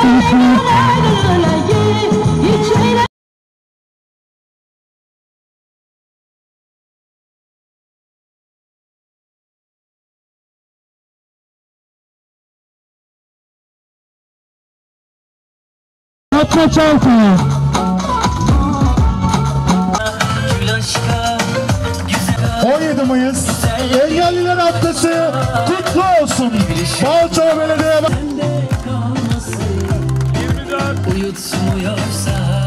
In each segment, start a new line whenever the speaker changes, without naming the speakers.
Fatma Çalkaya.
17 Mayıs Engelliler Haftası kutlu olsun. Balçova Belediye
Uyutmuyorsa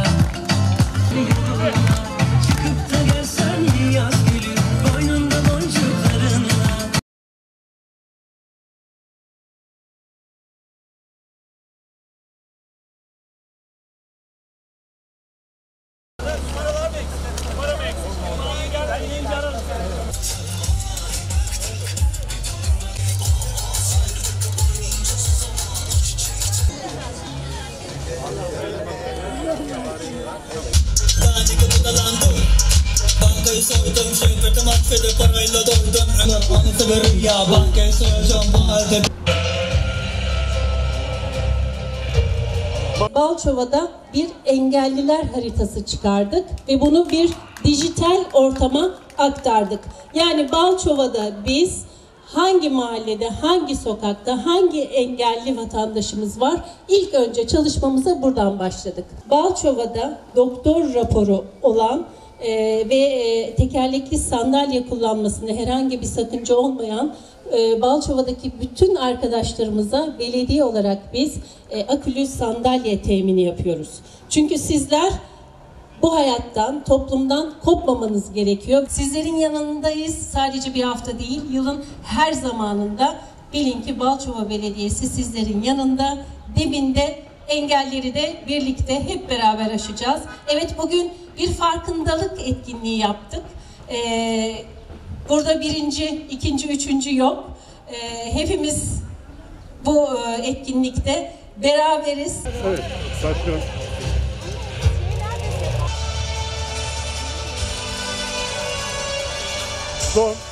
çıkıp da gelsen yaz gülü boynunda boncuklarınla. Bankayı soydum, şirketimi atfedip parayla doydum. Anısı verir ya, bankayı soyacağım bu halde.
Balçova'da bir engelliler haritası çıkardık ve bunu bir dijital ortama aktardık. Yani Balçova'da biz hangi mahallede, hangi sokakta, hangi engelli vatandaşımız var? İlk önce çalışmamıza buradan başladık. Balçova'da doktor raporu olan ve tekerlekli sandalye kullanmasında herhangi bir sakınca olmayan Balçova'daki bütün arkadaşlarımıza belediye olarak biz akülü sandalye temini yapıyoruz. Çünkü sizler bu hayattan, toplumdan kopmamanız gerekiyor. Sizlerin yanındayız. Sadece bir hafta değil, yılın her zamanında bilin ki Balçova Belediyesi sizlerin yanında, dibinde, engelleri de birlikte hep beraber aşacağız. Evet, bugün bir farkındalık etkinliği yaptık. Burada birinci, ikinci, üçüncü yok. Hepimiz bu etkinlikte beraberiz.
Evet, saçlarım. Son.